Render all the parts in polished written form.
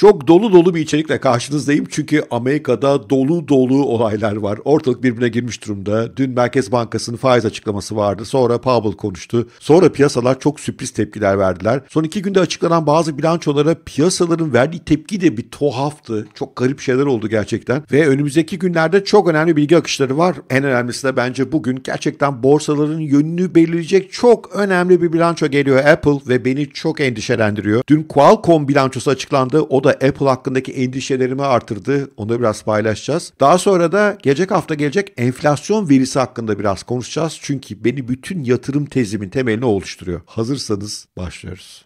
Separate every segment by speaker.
Speaker 1: Çok dolu dolu bir içerikle karşınızdayım çünkü Amerika'da dolu dolu olaylar var. Ortalık birbirine girmiş durumda. Dün Merkez Bankası'nın faiz açıklaması vardı. Sonra Powell konuştu. Sonra piyasalar çok sürpriz tepkiler verdiler. Son 2 günde açıklanan bazı bilançolara piyasaların verdiği tepki de bir tuhaftı. Çok garip şeyler oldu gerçekten. Ve önümüzdeki günlerde çok önemli bilgi akışları var. En önemlisi de bence bugün gerçekten borsaların yönünü belirleyecek çok önemli bir bilanço geliyor Apple ve beni çok endişelendiriyor. Dün Qualcomm bilançosu açıklandı. O da Apple hakkındaki endişelerimi artırdı. Onu biraz paylaşacağız. Daha sonra da gelecek hafta gelecek enflasyon verisi hakkında biraz konuşacağız. Çünkü beni bütün yatırım tezimin temelini oluşturuyor. Hazırsanız başlıyoruz.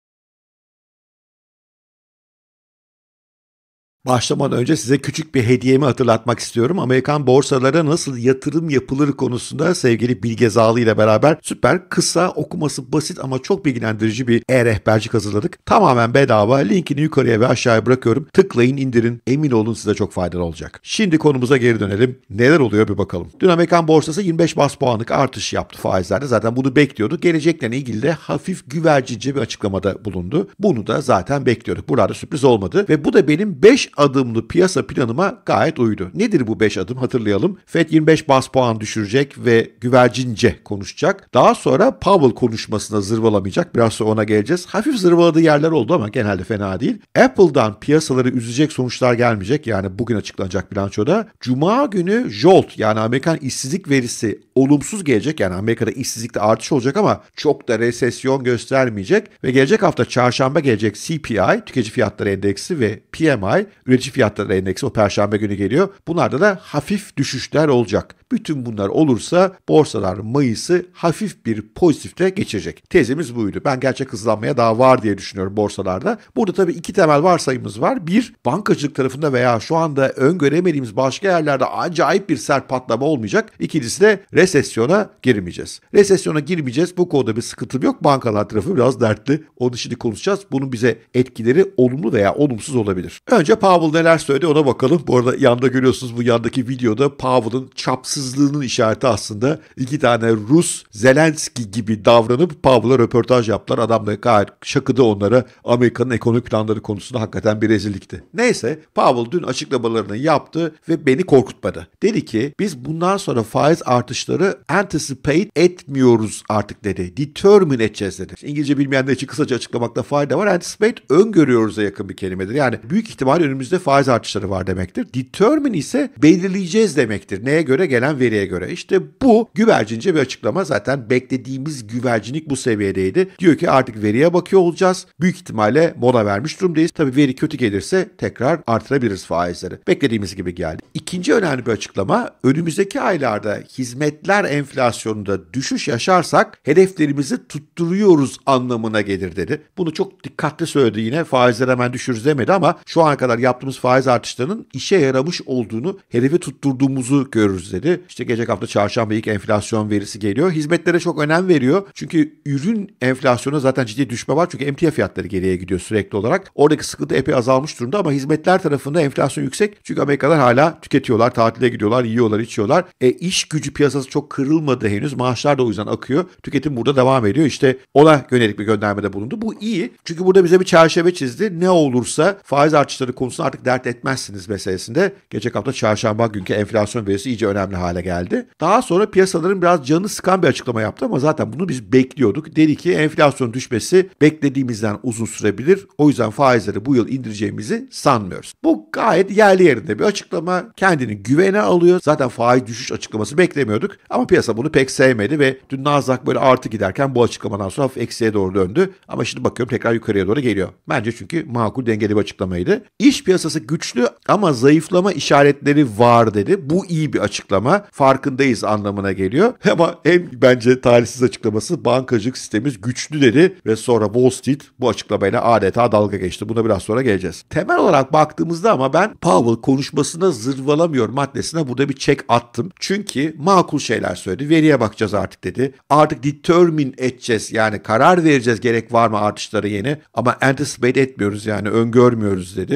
Speaker 1: Başlamadan önce size küçük bir hediyemi hatırlatmak istiyorum. Amerikan borsalara nasıl yatırım yapılır konusunda sevgili Bilge Zağlı ile beraber süper kısa, okuması basit ama çok bilgilendirici bir e-rehbercik hazırladık. Tamamen bedava. Linkini yukarıya ve aşağıya bırakıyorum. Tıklayın, indirin. Emin olun size çok faydalı olacak. Şimdi konumuza geri dönelim. Neler oluyor bir bakalım. Dün Amerikan borsası 25 bas puanlık artış yaptı faizlerde. Zaten bunu bekliyorduk. Gelecekle ilgili de hafif güvercince bir açıklamada bulundu. Bunu da zaten bekliyorduk. Burada sürpriz olmadı ve bu da benim 5 adımlı piyasa planıma gayet uydu. Nedir bu 5 adım hatırlayalım. Fed 25 bas puan düşürecek ve güvercince konuşacak. Daha sonra Powell konuşmasına zırvalamayacak. Biraz sonra ona geleceğiz. Hafif zırvaladığı yerler oldu ama genelde fena değil. Apple'dan piyasaları üzecek sonuçlar gelmeyecek. Yani bugün açıklanacak bilançoda. Cuma günü JOLT yani Amerikan işsizlik verisi olumsuz gelecek. Yani Amerika'da işsizlikte artış olacak ama çok da resesyon göstermeyecek. Ve gelecek hafta çarşamba gelecek CPI, tüketici fiyatları endeksi ve PMI, üretici fiyatları endeksi o perşembe günü geliyor. Bunlarda da hafif düşüşler olacak. Bütün bunlar olursa borsalar Mayıs'ı hafif bir pozitifte geçirecek. Tezimiz buydu. Ben gerçek hızlanmaya daha var diye düşünüyorum borsalarda. Burada tabii 2 temel varsayımımız var. Bir, bankacılık tarafında veya şu anda öngöremediğimiz başka yerlerde acayip bir sert patlama olmayacak. İkincisi de resesyona girmeyeceğiz. Resesyona girmeyeceğiz. Bu konuda bir sıkıntım yok. Bankalar tarafı biraz dertli. Onu şimdi konuşacağız. Bunun bize etkileri olumlu veya olumsuz olabilir. Önce Powell neler söyledi ona bakalım. Bu arada yanda görüyorsunuz bu yandaki videoda Powell'ın çapsızlığının işareti aslında 2 tane Rus Zelenski gibi davranıp Powell'a röportaj yaptılar. Adam da gayet şakıdı onlara. Amerika'nın ekonomik planları konusunda hakikaten bir rezillikti. Neyse Powell dün açıklamalarını yaptı ve beni korkutmadı. Dedi ki biz bundan sonra faiz artışları anticipate etmiyoruz artık dedi. Determine edeceğiz dedi. İngilizce bilmeyenler için kısaca açıklamakta fayda var. Anticipate öngörüyoruz'a yakın bir kelimedir. Yani büyük ihtimal önümüzde faiz artışları var demektir. Determine ise belirleyeceğiz demektir. Neye göre? Gelen veriye göre. İşte bu güvercince bir açıklama. Zaten beklediğimiz güvercinlik bu seviyedeydi. Diyor ki artık veriye bakıyor olacağız. Büyük ihtimalle mola vermiş durumdayız. Tabii veri kötü gelirse tekrar artırabiliriz faizleri. Beklediğimiz gibi geldi. İkinci önemli bir açıklama. Önümüzdeki aylarda hizmetler enflasyonunda düşüş yaşarsak hedeflerimizi tutturuyoruz anlamına gelir dedi. Bunu çok dikkatli söyledi yine. Faizleri hemen düşürürüz demedi ama şu ana kadar yaptığımız faiz artışlarının işe yaramış olduğunu, hedefi tutturduğumuzu görürüz dedi. İşte gelecek hafta çarşamba ilk enflasyon verisi geliyor. Hizmetlere çok önem veriyor. Çünkü ürün enflasyonuna zaten ciddi düşme var. Çünkü emtia fiyatları geriye gidiyor sürekli olarak. Oradaki sıkıntı epey azalmış durumda ama hizmetler tarafında enflasyon yüksek. Çünkü Amerikalılar hala tüketiyorlar, tatile gidiyorlar, yiyorlar, içiyorlar. İş gücü piyasası çok kırılmadı henüz. Maaşlar da o yüzden akıyor. Tüketim burada devam ediyor. İşte ona yönelik bir göndermede bulundu. Bu iyi. Çünkü burada bize bir çerçeve çizdi. Ne olursa faiz artışları konusunda artık dert etmezsiniz meselesinde. Gelecek hafta çarşamba günkü enflasyon verisi iyice önemli hale geldi. Daha sonra piyasaların biraz canını sıkan bir açıklama yaptı ama zaten bunu biz bekliyorduk. Dedi ki enflasyon düşmesi beklediğimizden uzun sürebilir. O yüzden faizleri bu yıl indireceğimizi sanmıyoruz. Bu gayet yerli yerinde bir açıklama. Kendini güvene alıyor. Zaten faiz düşüş açıklaması beklemiyorduk ama piyasa bunu pek sevmedi ve dün Nasdaq böyle artı giderken bu açıklamadan sonra hafif eksiye doğru döndü. Ama şimdi bakıyorum tekrar yukarıya doğru geliyor. Bence çünkü makul dengeli bir açıklamaydı. İş piyasası güçlü ama zayıflama işaretleri var dedi. Bu iyi bir açıklama. Farkındayız anlamına geliyor. Ama en bence talihsiz açıklaması bankacılık sistemimiz güçlü dedi ve sonra Wall Street bu açıklamayla adeta dalga geçti. Buna biraz sonra geleceğiz. Temel olarak baktığımızda ama ben Powell konuşmasına zırvalamıyor maddesine burada bir çek attım. Çünkü makul şeyler söyledi. Veriye bakacağız artık dedi. Artık determine edeceğiz yani karar vereceğiz gerek var mı artışları yeni ama anticipate etmiyoruz yani öngörmüyoruz dedi. Veriler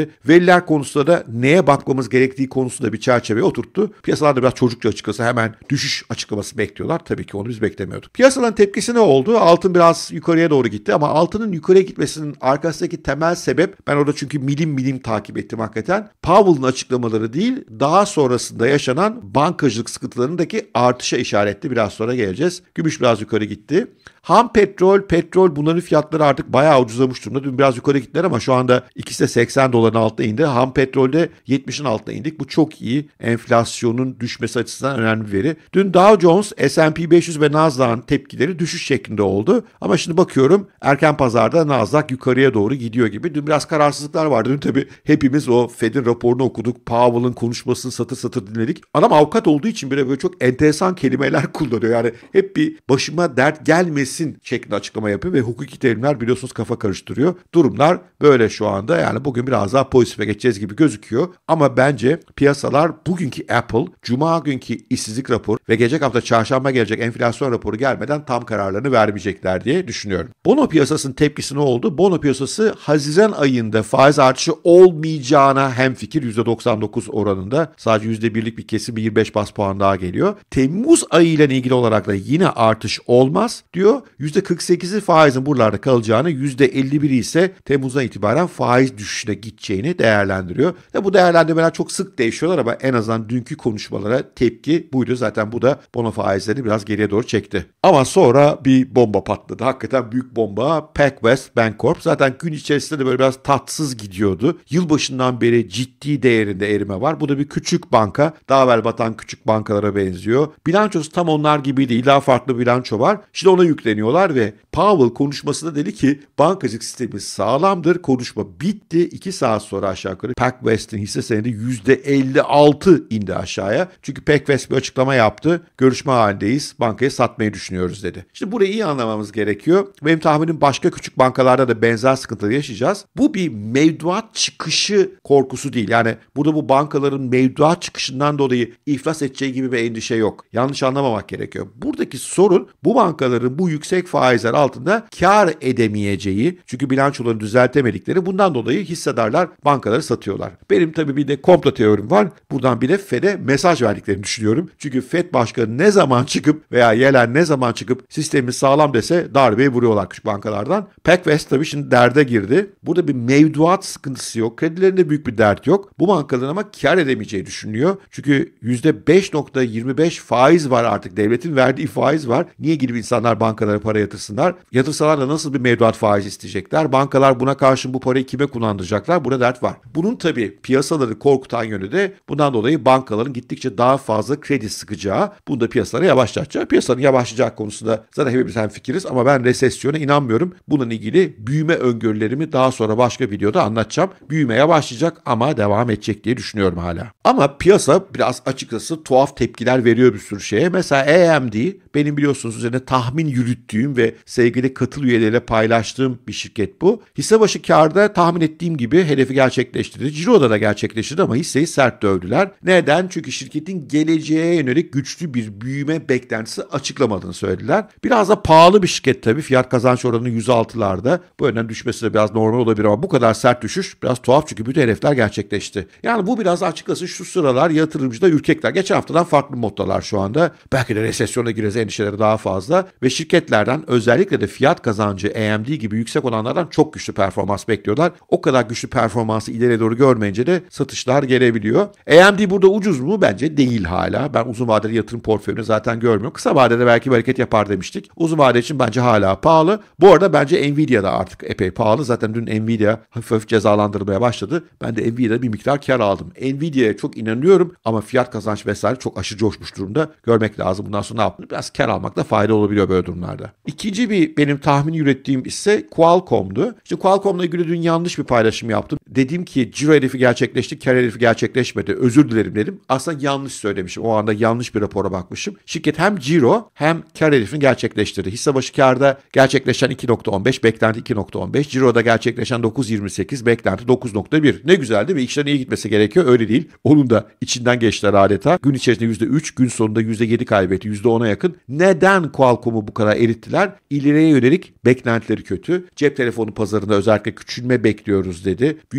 Speaker 1: veriler konusunda da neye bakmamız gerektiği konusunda bir çerçeveye oturttu. Piyasalar da biraz çocukça açıkçası hemen düşüş açıklaması bekliyorlar. Tabii ki onu biz beklemiyorduk. Piyasaların tepkisi ne oldu? Altın biraz yukarıya doğru gitti ama altının yukarıya gitmesinin arkasındaki temel sebep, ben orada çünkü milim milim takip ettim hakikaten, Powell'ın açıklamaları değil, daha sonrasında yaşanan bankacılık sıkıntılarındaki artışa işaretli. Biraz sonra geleceğiz. Gümüş biraz yukarı gitti. Ham petrol bunların fiyatları artık bayağı ucuzlamış durumda. Dün biraz yukarı gittiler ama şu anda ikisi de 80 doların altına indi. Ham petrolde 70'in altına indik. Bu çok iyi. Enflasyonun düşmesi açısından önemli bir veri. Dün Dow Jones, S&P 500 ve Nasdaq'ın tepkileri düşüş şeklinde oldu. Ama şimdi bakıyorum erken pazarda Nasdaq yukarıya doğru gidiyor gibi. Dün biraz kararsızlıklar vardı. Dün tabii hepimiz o Fed'in raporunu okuduk. Powell'ın konuşmasını satır satır dinledik. Adam avukat olduğu için bile böyle çok enteresan kelimeler kullanıyor. Yani hep bir başıma dert gelmesin şeklinde açıklama yapıyor ve hukuki terimler biliyorsunuz kafa karıştırıyor. Durumlar böyle şu anda. Yani bugün biraz daha pozitife geçeceğiz gibi gözüküyor. Ama bence piyasalar bugünkü Apple, Cuma günkü işsizlik raporu ve gelecek hafta çarşamba gelecek enflasyon raporu gelmeden tam kararlarını vermeyecekler diye düşünüyorum. Bono piyasasının tepkisi ne oldu? Bono piyasası Haziran ayında faiz artışı olmayacağına hemfikir, %99 oranında. Sadece %1'lik bir kesim, 25 bas puan daha geliyor. Temmuz ayı ile ilgili olarak da yine artış olmaz diyor. %48'i faizin buralarda kalacağını, %51'i ise Temmuz'dan itibaren faiz düşüşüne gideceğini değerlendiriyor. Bu değerlendirmeler çok sık değişiyorlar ama en azından dünkü konuşmalara tepki buydu. Zaten bu da bono faizlerini biraz geriye doğru çekti. Ama sonra bir bomba patladı. Hakikaten büyük bomba. PacWest Bancorp zaten gün içerisinde de böyle biraz tatsız gidiyordu. Yılbaşından beri ciddi değerinde erime var. Bu da bir küçük banka. Daha evvel batan küçük bankalara benziyor. Bilançosu tam onlar gibi değil. Daha farklı bir bilanço var. Şimdi ona yükleniyorlar ve Powell konuşmasında dedi ki bankacılık sistemi sağlamdır. Konuşma bitti. 2 saat sonra aşağı yukarı PacWest'in hisse senedi %56 indi aşağıya. Çünkü PacWest bir açıklama yaptı. Görüşme halindeyiz. Bankayı satmayı düşünüyoruz dedi. Şimdi burayı iyi anlamamız gerekiyor. Benim tahminim başka küçük bankalarda da benzer sıkıntıları yaşayacağız. Bu bir mevduat çıkışı korkusu değil. Yani burada bu bankaların mevduat çıkışından dolayı iflas edeceği gibi bir endişe yok. Yanlış anlamamak gerekiyor. Buradaki sorun bu bankaların bu yüksek faizler altında kar edemeyeceği, çünkü bilançolarını düzeltemedikleri, bundan dolayı hissedarlar bankaları satıyorlar. Benim tabii bir de komplo teorim var. Buradan bir de Fed'e mesaj verdiklerini düşünüyorum. Çünkü Fed başkanı ne zaman çıkıp veya Yellen ne zaman çıkıp sistemimiz sağlam dese darbeyi vuruyorlar küçük bankalardan. PacWest tabii şimdi derde girdi. Burada bir mevduat sıkıntısı yok. Kredilerinde büyük bir dert yok. Bu bankaların ama kar edemeyeceği düşünülüyor. Çünkü %5.25 faiz var artık. Devletin verdiği faiz var. Niye gidip insanlar bankalara para yatırsınlar? Yatırsalar da nasıl bir mevduat faizi isteyecekler? Bankalar buna karşın bu parayı kime kullandıracaklar? Burada dert var. Bunun tabii piyasaları korkutan yönü de bundan dolayı bankaların gittikçe daha fazla kredi sıkacağı, bunu da piyasaları yavaşlatacağı. Piyasanın yavaşlayacağı konusunda zaten hepimiz hemfikiriz ama ben resesyona inanmıyorum. Bununla ilgili büyüme öngörülerimi daha sonra başka videoda anlatacağım. Büyüme yavaşlayacak ama devam edecek diye düşünüyorum hala. Ama piyasa biraz açıkçası tuhaf tepkiler veriyor bir sürü şeye. Mesela AMD benim biliyorsunuz üzerine tahmin yürüttüğüm ve sevgili katıl üyeleriyle paylaştığım bir şirket bu. Hisse başı kârda tahmin ettiğim gibi hedefi gerçekleştirdi. Ciro'da da gerçekleştirdi ama hisseyi sert dövdüler. Neden? Çünkü şirketin geleceğe yönelik güçlü bir büyüme beklentisi açıklamadığını söylediler. Biraz da pahalı bir şirket tabii. Fiyat kazanç oranı 106'larda. Bu yönden düşmesi de biraz normal olabilir ama bu kadar sert düşüş biraz tuhaf çünkü bütün hedefler gerçekleşti. Yani bu biraz açıkçası şu sıralar yatırımcıda ürkekler. Geçen haftadan farklı moddalar şu anda. Belki de resesyona gireceğiz, endişeleri daha fazla ve şirketlerden özellikle de fiyat kazancı AMD gibi yüksek olanlardan çok güçlü performans bekliyorlar. O kadar güçlü performansı ileriye doğru görmeyince de satışlar gelebiliyor. AMD burada ucuz mu? Bence değil hala. Ben uzun vadeli yatırım portföyünü zaten görmüyorum. Kısa vadede belki bir hareket yapar demiştik. Uzun vade için bence hala pahalı. Bu arada bence Nvidia da artık epey pahalı. Zaten dün Nvidia hafif cezalandırmaya başladı. Ben de Nvidia'da bir miktar kar aldım. Nvidia'ya çok inanıyorum ama fiyat kazanç vesaire çok aşırı coşmuş durumda. Görmek lazım. Bundan sonra ne yaptığını, biraz kar almakta fayda olabiliyor böyle durumlarda. İkinci bir benim tahmin ürettiğim ise Qualcomm'du. İşte Qualcomm'la ilgili dün yanlış bir paylaşım yaptım. Dedim ki ciro hedefi gerçekleşti, kar hedefi gerçekleşmedi. Özür dilerim dedim. Aslında yanlış söylemişim. O anda yanlış bir rapora bakmışım. Şirket hem ciro hem kar hedefini gerçekleştirdi. Hisse başı karda gerçekleşen 2.15, beklenti 2.15. Ciro'da gerçekleşen 9.28, beklenti 9.1. Ne güzel değil mi? İşlerin iyi gitmesi gerekiyor. Öyle değil. Onun da içinden geçtiler adeta. Gün içerisinde %3, gün sonunda %7 kaybetti. %10'a yakın. Neden Qualcomm'u bu kadar erittiler? İleriye yönelik beklentileri kötü. Cep telefonu pazarında özellikle küçülme bekliyoruz dedi. Büyüme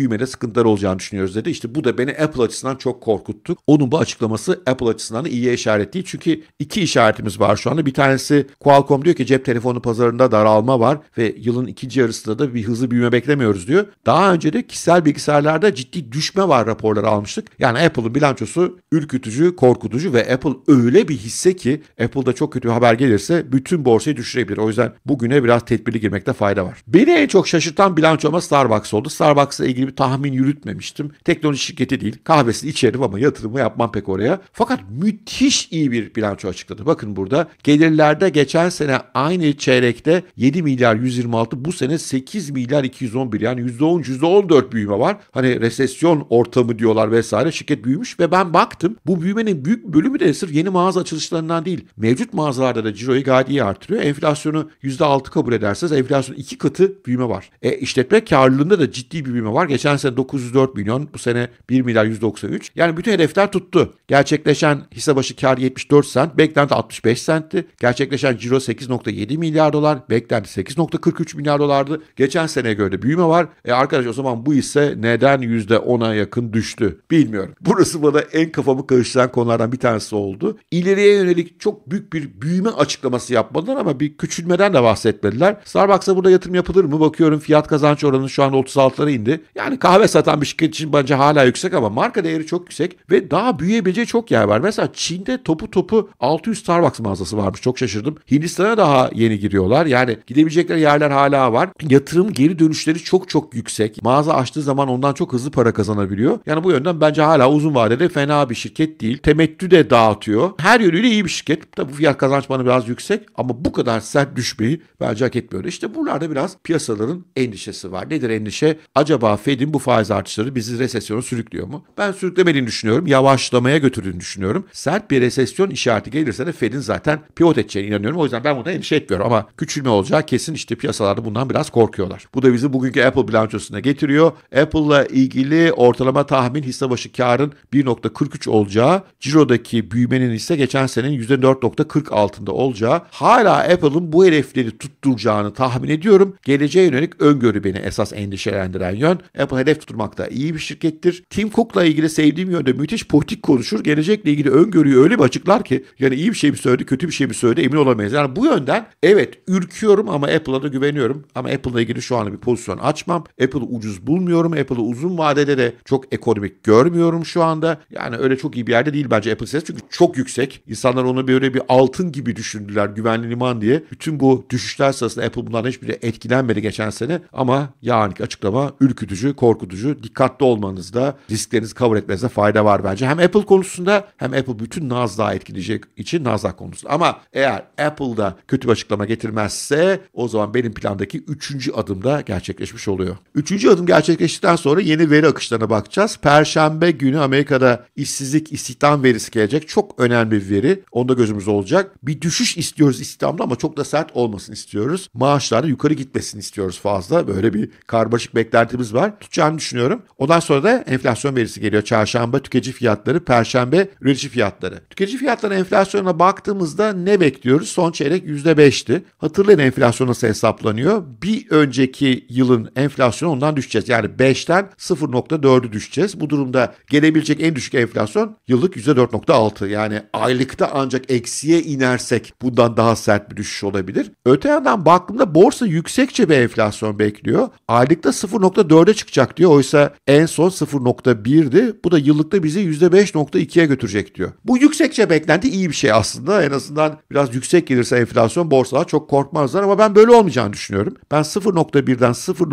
Speaker 1: büyümede sıkıntılar olacağını düşünüyoruz dedi. İşte bu da beni Apple açısından çok korkuttu. Onun bu açıklaması Apple açısından da iyiye işaret değil. Çünkü iki işaretimiz var şu anda. Bir tanesi Qualcomm diyor ki cep telefonu pazarında daralma var ve yılın ikinci yarısında da bir hızlı büyüme beklemiyoruz diyor. Daha önce de kişisel bilgisayarlarda ciddi düşme var raporları almıştık. Yani Apple'ın bilançosu ürkütücü, korkutucu ve Apple öyle bir hisse ki Apple'da çok kötü bir haber gelirse bütün borsayı düşürebilir. O yüzden bugüne biraz tedbirli girmekte fayda var. Beni en çok şaşırtan bilançoma Starbucks oldu. Starbucks'la ilgili bir tahmin yürütmemiştim. Teknoloji şirketi değil. Kahvesini içerim ama yatırımı yapmam pek oraya. Fakat müthiş iyi bir bilanço açıkladı. Bakın burada gelirlerde geçen sene aynı çeyrekte 7 milyar 126, bu sene 8 milyar 211, yani %10, %14 büyüme var. Hani resesyon ortamı diyorlar vesaire. Şirket büyümüş ve ben baktım. Bu büyümenin büyük bölümü de sırf yeni mağaza açılışlarından değil. Mevcut mağazalarda da ciroyu gayet iyi artırıyor. Enflasyonu %6 kabul ederseniz enflasyon 2 katı büyüme var. İşletme karlılığında da ciddi bir büyüme var. Geçen sene 904 milyon, bu sene 1 milyar 193. Yani bütün hedefler tuttu. Gerçekleşen hisse başı kar 74 sent, beklenti 65 sentti. Gerçekleşen ciro 8.7 milyar dolar, beklenti 8.43 milyar dolardı. Geçen seneye göre de büyüme var. Arkadaş o zaman bu hisse neden %10'a yakın düştü? Bilmiyorum. Burası bana en kafamı karıştıran konulardan bir tanesi oldu. İleriye yönelik çok büyük bir büyüme açıklaması yapmadılar ama bir küçülmeden de bahsetmediler. Starbucks'a burada yatırım yapılır mı? Bakıyorum fiyat kazanç oranı şu anda 36'lara indi. Yani kahve satan bir şirket için bence hala yüksek ama marka değeri çok yüksek ve daha büyüyebileceği çok yer var. Mesela Çin'de topu 600 Starbucks mağazası varmış. Çok şaşırdım. Hindistan'a daha yeni giriyorlar. Yani gidebilecekleri yerler hala var. Yatırım geri dönüşleri çok yüksek. Mağaza açtığı zaman ondan çok hızlı para kazanabiliyor. Yani bu yönden bence hala uzun vadede fena bir şirket değil. Temettü de dağıtıyor. Her yönüyle iyi bir şirket. Tabii bu fiyat kazanç bana biraz yüksek ama bu kadar sert düşmeyi bence hak etmiyor. İşte buralarda biraz piyasaların endişesi var. Nedir endişe? Acaba Fed'in bu faiz artışları bizi resesyona sürüklüyor mu? Ben sürüklemediğini düşünüyorum. Yavaşlamaya götürdüğünü düşünüyorum. Sert bir resesyon işareti gelirse de Fed'in zaten pivot edeceğine inanıyorum. O yüzden ben buna endişe etmiyorum ama küçülme olacağı kesin, işte piyasalarda bundan biraz korkuyorlar. Bu da bizi bugünkü Apple bilançosuna getiriyor. Apple'la ilgili ortalama tahmin hisse başı karın 1.43 olacağı, cirodaki büyümenin ise geçen senenin %4.40 altında olacağı, hala Apple'ın bu hedefleri tutturacağını tahmin ediyorum. Geleceğe yönelik öngörü beni esas endişelendiren yön. Apple hedef tutturmakta iyi bir şirkettir. Tim Cook'la ilgili sevdiğim yönde müthiş politik konuşur. Gelecekle ilgili öngörüyü öyle bir açıklar ki yani iyi bir şey mi söyledi, kötü bir şey mi söyledi emin olamayız. Yani bu yönden evet ürküyorum ama Apple'a da güveniyorum. Ama Apple'la ilgili şu anda bir pozisyon açmam. Apple'ı ucuz bulmuyorum. Apple'ı uzun vadede de çok ekonomik görmüyorum şu anda. Yani öyle çok iyi bir yerde değil bence Apple hissesi çünkü çok yüksek. İnsanlar onu böyle bir altın gibi düşündüler, güvenli liman diye. Bütün bu düşüşler sırasında Apple bunlardan hiçbiri etkilenmedi geçen sene ama yani açıklama ürkütücü, korkutucu. Dikkatli olmanızda, risklerinizi kabul etmenizde fayda var bence. Hem Apple konusunda hem Apple bütün Nasdaq'ı etkileyecek için Nasdaq konusunda. Ama eğer Apple'da kötü bir açıklama getirmezse o zaman benim plandaki 3. adımda gerçekleşmiş oluyor. 3. adım gerçekleştikten sonra yeni veri akışlarına bakacağız. Perşembe günü Amerika'da işsizlik, istihdam verisi gelecek. Çok önemli bir veri. Onda gözümüz olacak. Bir düşüş istiyoruz istihdamda ama çok da sert olmasını istiyoruz. Maaşlarda yukarı gitmesini istiyoruz fazla. Böyle bir karmaşık beklentimiz var. Tutacağını düşünüyorum. Ondan sonra da enflasyon verisi geliyor. Çarşamba tüketici fiyatları, Perşembe üretici fiyatları. Tüketici fiyatları enflasyona baktığımızda ne bekliyoruz? Son çeyrek %5'ti. Hatırlayın enflasyon nasıl hesaplanıyor? Bir önceki yılın enflasyonu ondan düşeceğiz. Yani 5'ten 0.4'ü düşeceğiz. Bu durumda gelebilecek en düşük enflasyon yıllık %4.6. Yani aylıkta ancak eksiye inersek bundan daha sert bir düşüş olabilir. Öte yandan baktığımda borsa yüksekçe bir enflasyon bekliyor. Aylıkta 0.4'e çıkacak diyor. Oysa en son 0.1'di. Bu da yıllıkta bizi %5.2'ye götürecek diyor. Bu yüksekçe beklenti iyi bir şey aslında. En azından biraz yüksek gelirse enflasyon borsalar çok korkmazlar ama ben böyle olmayacağını düşünüyorum. Ben 0.1'den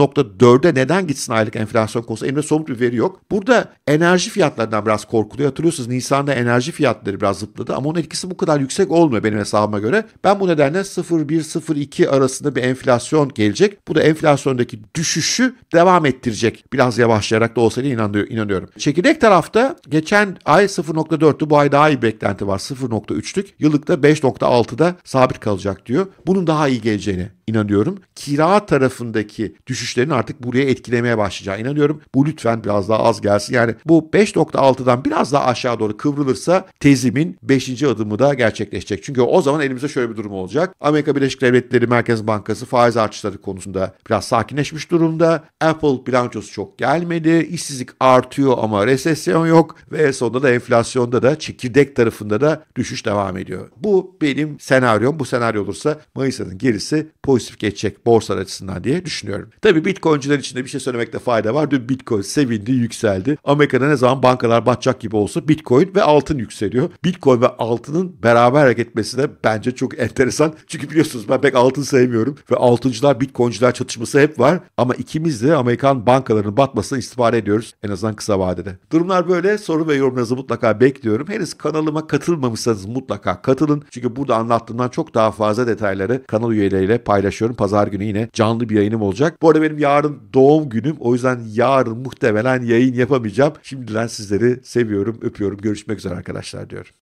Speaker 1: 0.4'e neden gitsin aylık enflasyon konusu? Elimde somut bir veri yok. Burada enerji fiyatlarından biraz korkuluyor. Hatırlıyorsunuz Nisan'da enerji fiyatları biraz zıpladı ama onun etkisi bu kadar yüksek olmuyor benim hesabıma göre. Ben bu nedenle 0.1-0.2 arasında bir enflasyon gelecek. Bu da enflasyondaki düşüşü devam ettirecek. Biraz yavaşlayarak da olsa diye inanıyorum. Çekirdek tarafta geçen ay 0.4'tü. Bu ay daha iyi bir beklenti var. 0.3'lük. Yıllıkta 5.6'da sabit kalacak diyor. Bunun daha iyi geleceğine inanıyorum. Kira tarafındaki düşüşlerin artık buraya etkilemeye başlayacağı inanıyorum. Bu lütfen biraz daha az gelsin. Yani bu 5.6'dan biraz daha aşağı doğru kıvrılırsa tezimin 5. adımı da gerçekleşecek. Çünkü o zaman elimizde şöyle bir durum olacak. Amerika Birleşik Devletleri Merkez Bankası faiz artışları konusunda biraz sakinleşmiş durumda. Apple bilançosu nüfus çok gelmedi, işsizlik artıyor ama resesyon yok ve sonunda da enflasyonda da çekirdek tarafında da düşüş devam ediyor. Bu benim senaryom. Bu senaryo olursa Mayıs ayının gerisi pozitif geçecek borsalar açısından diye düşünüyorum. Tabii Bitcoin'ciler için de bir şey söylemekte fayda var. Dün Bitcoin sevindi, yükseldi. Amerika'da ne zaman bankalar batacak gibi olsa Bitcoin ve altın yükseliyor. Bitcoin ve altının beraber hareket etmesi de bence çok enteresan. Çünkü biliyorsunuz ben pek altın sevmiyorum ve altıncılar Bitcoin'ciler çatışması hep var. Ama ikimiz de Amerikan bankalarının batmasına istihbar ediyoruz. En azından kısa vadede. Durumlar böyle. Soru ve yorumlarınızı mutlaka bekliyorum. Henüz kanalıma katılmamışsanız mutlaka katılın. Çünkü burada anlattığımdan çok daha fazla detayları kanal üyeleriyle paylaşıyorum. Pazar günü yine canlı bir yayınım olacak. Bu arada benim yarın doğum günüm. O yüzden yarın muhtemelen yayın yapamayacağım. Şimdiden sizleri seviyorum, öpüyorum. Görüşmek üzere arkadaşlar diyorum.